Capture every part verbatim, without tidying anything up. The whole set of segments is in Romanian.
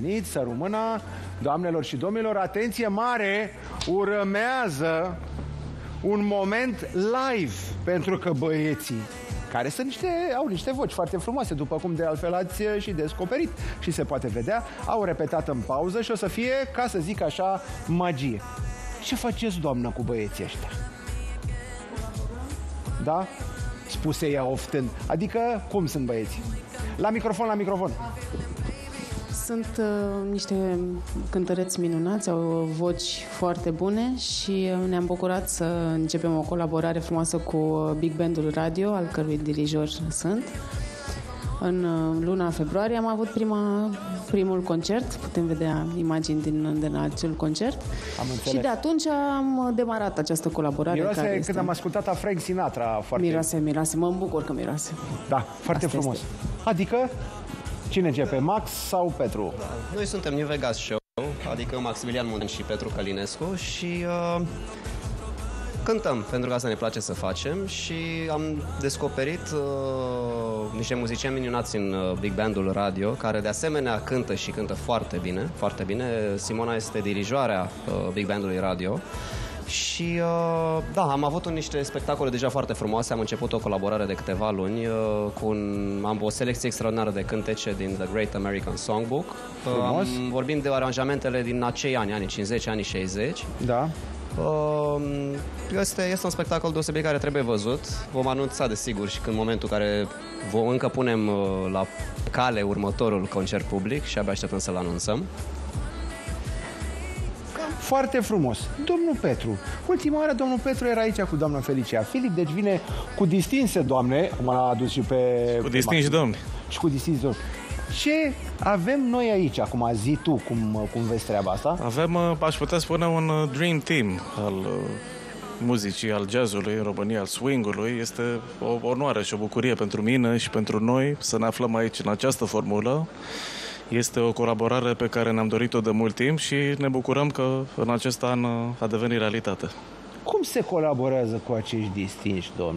venit, să rămână, doamnelor și domnilor, atenție mare, urmează un moment live, pentru că băieții, care sunt niște, au niște voci foarte frumoase, după cum de altfel ați și descoperit și se poate vedea, au repetat în pauză și o să fie, ca să zic așa, magie. Ce faceți, doamnă, cu băieții ăștia? Da? Spuse ea oftând. Adică, cum sunt băieții? La microfon, la microfon. Sunt uh, niște cântăreți minunați, au voci foarte bune și ne-am bucurat să începem o colaborare frumoasă cu Big Bandul Radio, al cărui dirijor sunt. În luna februarie am avut prima, primul concert, putem vedea imagini din, din acel concert. Și de atunci am demarat această colaborare. Miroase, care când este... am ascultat a Frank Sinatra foarte... Miroase, miroase, mă bucur că miroase. Da, foarte Asta frumos. Este. Adică, cine începe, Max sau Petru? Da. Noi suntem New Vegas Show, adică Maximilian Munten și Petru Călinescu și... Uh... cântăm, pentru că asta ne place să facem și am descoperit uh, niște muzicieni minunați în uh, Big Bandul Radio, care de asemenea cântă și cântă foarte bine, foarte bine. Simona este dirijoarea uh, Big Bandului Radio și uh, da, am avut un, niște spectacole deja foarte frumoase, am început o colaborare de câteva luni uh, cu un, am o selecție extraordinară de cântece din The Great American Songbook. Uh, am vorbim de aranjamentele din acei ani, anii cincizeci, anii șaizeci. Da. Este, este un spectacol deosebit care trebuie văzut. Vom anunța desigur și când momentul care vom, încă punem la cale următorul concert public și abia așteptăm să-l anunțăm. Foarte frumos. Domnul Petru. Ultima oară domnul Petru era aici cu doamna Felicia Filip, deci vine cu distinse doamne, cum l-a adus și pe... Cu distinși domni. Și cu distinși domni. Ce avem noi aici, acum zi tu, cum, cum vezi treaba asta? Avem, aș putea spune, un dream team al muzicii, al jazzului în România, al swing-ului. Este o onoare și o bucurie pentru mine și pentru noi să ne aflăm aici în această formulă. Este o colaborare pe care ne-am dorit-o de mult timp și ne bucurăm că în acest an a devenit realitate. Cum se colaborează cu acești distinși domni?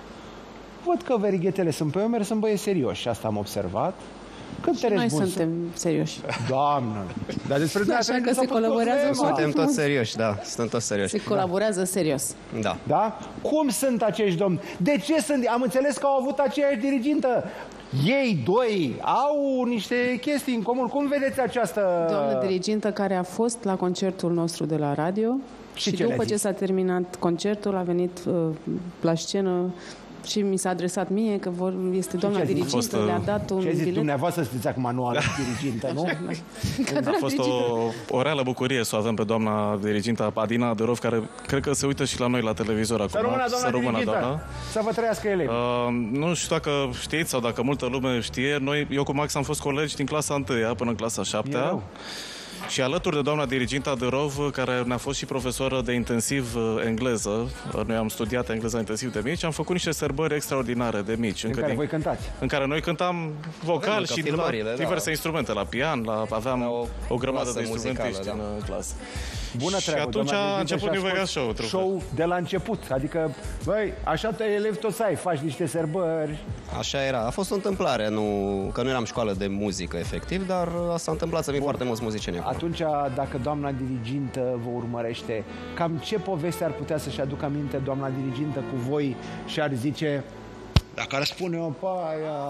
Văd că verighetele sunt pe umeri, sunt băieți serioși, asta am observat. Și noi suntem serioși. Doamnă! Dar despre da, așa că se colaborează. Suntem toți serioși, da. Suntem toți serioși. Se colaborează serios. Da. Da? Cum sunt acești domni? De ce sunt? Am înțeles că au avut aceeași dirigintă. Ei doi au niște chestii în comun. Cum vedeți această... Doamnă dirigintă care a fost la concertul nostru de la radio și, și după ce s-a terminat concertul a venit uh, la scenă și mi s-a adresat mie că vor, este doamna dirigintă, fost, le-a dat un ce bilet. Dumneavoastră sunteți acum anuală dirigintă, nu? A fost o, o reală bucurie să o avem pe doamna dirigintă Adina Adorov, care cred că se uită și la noi la televizor acum. Să rămână, doamna să rămână, dirigintă, doamna. Să vă trăiască elevi. Uh, nu știu dacă știți sau dacă multă lume știe, noi, eu cu Max am fost colegi din clasa întâia până în clasa șaptea. Și alături de doamna dirigintă Adorov, care ne-a fost și profesoră de intensiv engleză, noi am studiat engleza intensiv de mici, am făcut niște sărbări extraordinare de mici. În care din, voi cântați? În care noi cântam vocal și la diverse da. instrumente, la pian, la, aveam o, o grămadă de instrumentiști da. în clasă. Bună treabă, și atunci a început New Vegas Show. Show de la început, adică, băi, așa te elevi toți ai, faci niște sărbări. Așa era, a fost o întâmplare, nu, că nu eram școală de muzică, efectiv, dar s-a întâmplat să vin foarte mulți muzicieni acolo. Atunci, dacă doamna dirigintă vă urmărește, cam ce poveste ar putea să-și aducă aminte doamna dirigintă cu voi și ar zice... Dacă ar spune-o pe aia...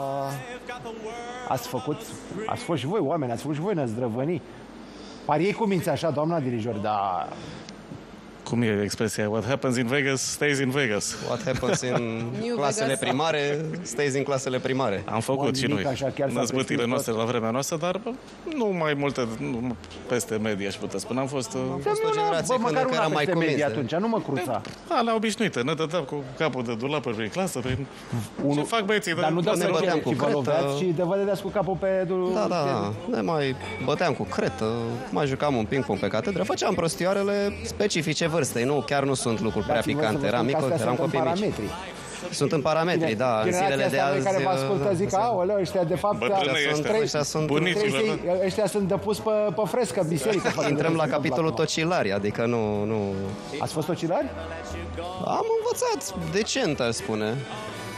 Ați făcut, ați fost și voi oameni, ați făcut și voi năzdrăvănii. Pariei cu minți așa, doamna dirijor, dar... Cum e expresia? What happens in Vegas, stays in Vegas. What happens in clasele primare, stays in clasele primare. Am făcut și noi năzbâtile noastre la vremea noastră, dar nu mai multe, nu, peste media, aș putea spune. Am fost... Am fost o generație când încă eram mai cuminți. Atunci, nu mă cruța. Alea obișnuite, ne dădeam cu capul de dulapuri prin clasă, prin... Ce fac băieții? Dar nu ne băteam cu cretă. Și de vă dădeați cu capul pe... Da, da, ne mai băteam cu cretă, mai jucam un ping-pong pe catedră, făceam prostioarele specifice vârstei, nu, chiar nu sunt lucruri prea picante, eram mic, eram copii mici. Sunt în parametri, da, în zilele de azi... care vă ascultă zic, aoleu, ăștia de fapt... Ăștia sunt bunicii. Ăștia sunt depus pe, pe frescă biserică. Intrăm la capitolul tocilari, adică nu, nu... Ați fost tocilari? Am învățat decent, aș spune.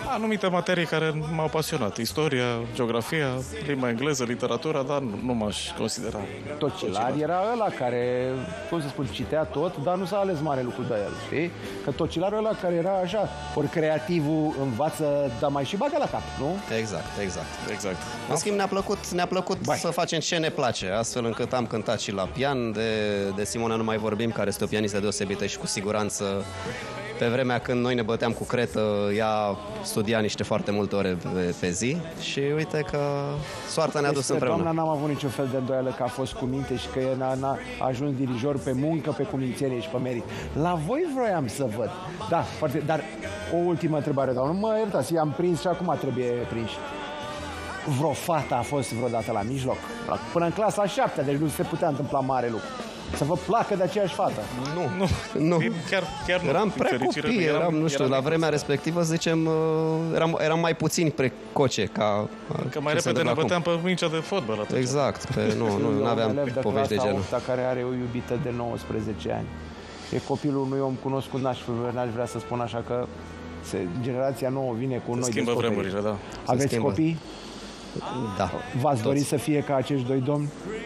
Anumite materii care m-au pasionat. Istoria, geografia, limba engleză, literatura, dar nu, nu m-aș considera. Tocilar era ăla care, cum să spun, citea tot, dar nu s-a ales mare lucru de el, știi? Că Tocilar ăla care era așa, ori creativul învață, dar mai și bagă la cap, nu? Exact, exact. Exact. În schimb, ne-a plăcut, ne-a plăcut Bai. să facem ce ne place, astfel încât am cântat și la pian, de, de Simona nu mai vorbim, care este o pianistă deosebită și cu siguranță pe vremea când noi ne băteam cu cretă, ea studia niște foarte multe ore pe, pe zi și uite că soarta ne-a dus Despre împreună. doamna n-am avut niciun fel de îndoială că a fost cu minte și că e n-a, n-a ajuns dirijor pe muncă, pe cumințenie și pe merit. La voi vroiam să văd. Da, foarte, dar o ultimă întrebare, doamnă. Mă iertați, i-am prins și acum trebuie prinși. Vreo fată a fost vreodată la mijloc? Până în clasa a șaptea, deci nu se putea întâmpla mare lucru. Să vă placă de aceeași fată. Nu, Nu, nu. Chiar, chiar nu. Eram Din prea fericire, copii, eram, nu știu, eram la vremea respectivă, zicem, uh, eram, eram mai puțini precoce ca Că mai ce se repede ne întâmplă băteam pe mingea de fotbal atunci. Exact, pe, nu, nu, Eu nu aveam un elev de povești de clasa genul. opta care are o iubită de nouăsprezece ani. E copilul unui om cunoscut, n-aș, n-aș vrea să spun așa că se, generația nouă vine cu Se noi schimbă descoperiri. vremurile, da. Aveți schimbă. copii? Da. V-ați Toți. dori să fie ca acești doi domni?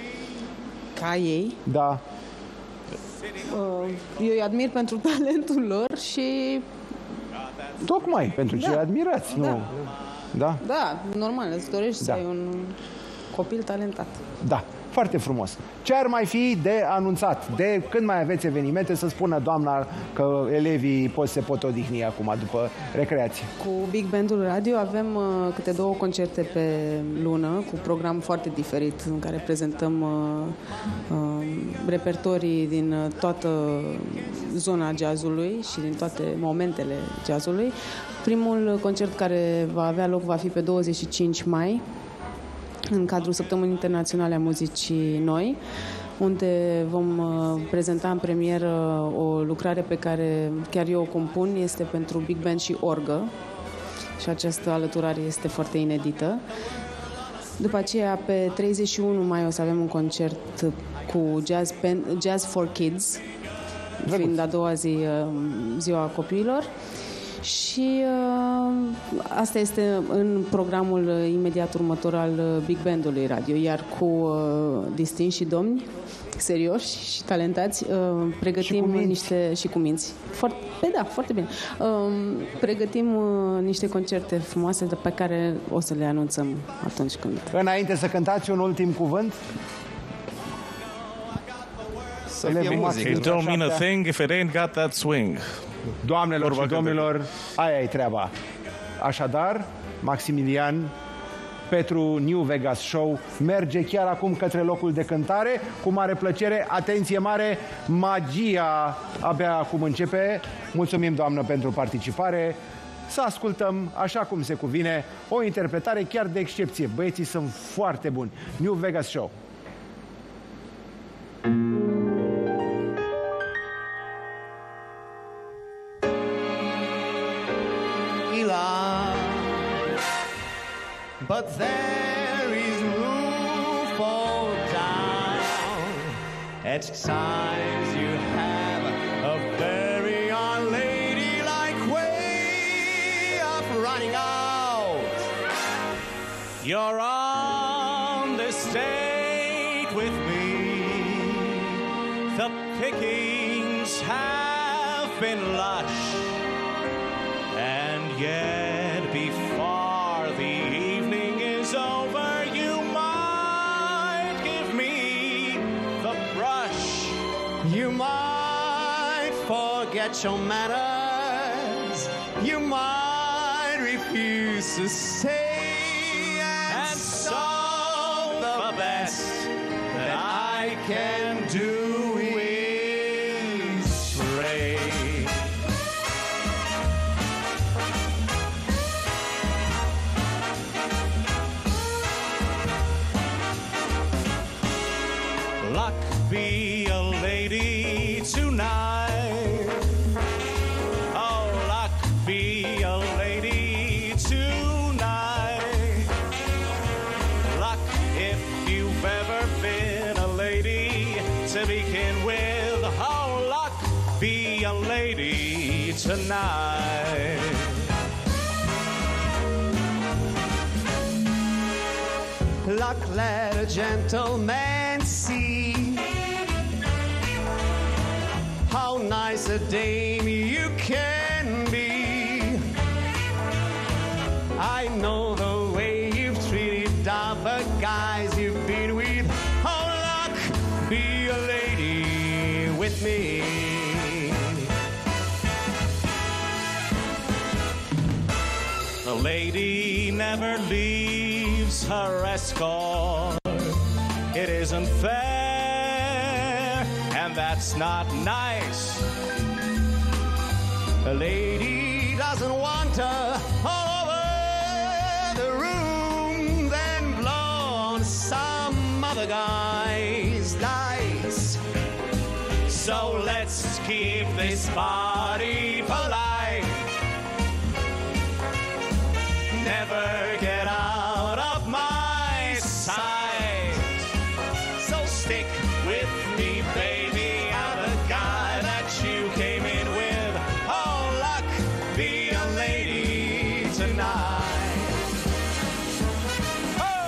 Ca ei. Da. Uh, Eu îi admir pentru talentul lor și Tocmai, pentru ce Da. admirați, nu? Da. Da? da, normal, îți dorești Da. să ai un copil talentat. Da. Foarte frumos. Ce ar mai fi de anunțat? De când mai aveți evenimente să spună doamna că elevii pot, se pot odihni acum după recreație? Cu Big Bandul Radio avem uh, câte două concerte pe lună, cu program foarte diferit, în care prezentăm uh, uh, repertorii din uh, toată zona jazzului și din toate momentele jazzului. Primul concert care va avea loc va fi pe douăzeci și cinci mai, în cadrul Săptămânii Internaționale a Muzicii Noi, unde vom uh, prezenta în premieră o lucrare pe care chiar eu o compun, este pentru Big Band și orgă și această alăturare este foarte inedită. După aceea, pe treizeci și unu mai o să avem un concert cu Jazz, Pen, Jazz for Kids, fiind a doua zi, uh, ziua copiilor. Și uh, asta este în programul uh, imediat următor al uh, Big Bandului Radio, iar cu uh, distinși și domni serioși și talentați uh, pregătim Și cu minți. niște și cu minți. Foarte, pe da, foarte bine. Uh, pregătim uh, niște concerte frumoase pe care o să le anunțăm atunci când. Înainte să cântați un ultim cuvânt? Să Elevii fie maxim. muzică. It don't mean a thing if it ain't got that swing. Doamnelor Vorba și cântă. domnilor, aia e treaba. Așadar, Maximilian Petru New Vegas Show merge chiar acum către locul de cântare. Cu mare plăcere, atenție mare, magia abia acum începe. Mulțumim, doamnă, pentru participare. Să ascultăm, așa cum se cuvine, o interpretare chiar de excepție. Băieții sunt foarte buni. New Vegas Show. But there is room for doubt. At times you have a very unladylike way of running out. You're on the stage with me. The pickings have been lush, and yet before the evening is over, you might give me the brush. You might forget your manners. You might refuse to stay, and so the best that I can do is pray. Luck be a lady tonight. Oh, luck be a lady tonight. Luck if you've ever been a lady to begin with. Oh, luck be a lady tonight. luck, let a gentleman see how nice a dame you can be. I know the way you've treated other guys you've been with. Oh, luck, be a lady with me. A lady never leaves her escort. It isn't fair, and that's not nice. A lady doesn't want her all over the room, then blow on some other guy's dice. So let's keep this party polite. Never get out of my sight. So stick with me, baby. I'm the guy that you came in with. Oh, luck, be a lady tonight. Oh!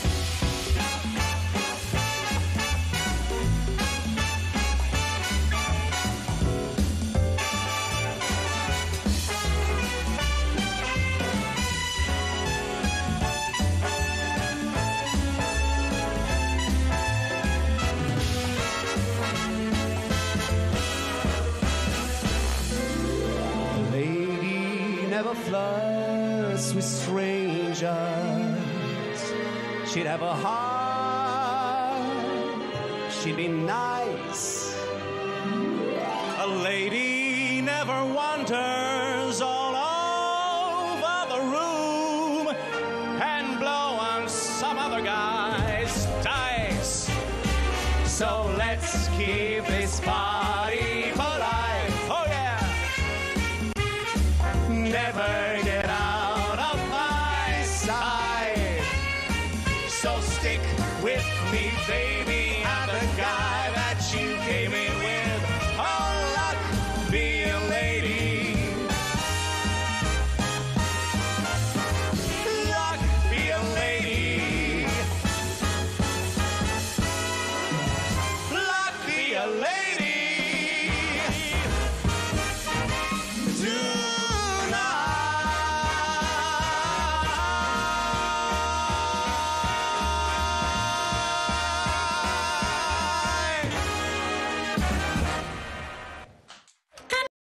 Never flirts with strangers. She'd have a heart. She'd be nice. A lady never wanders all over the room and blow on some other guy's dice. So let's keep this party polite. Oh yeah. Never get out of my sight. So stick with me, baby. I'm the guy that you came in with.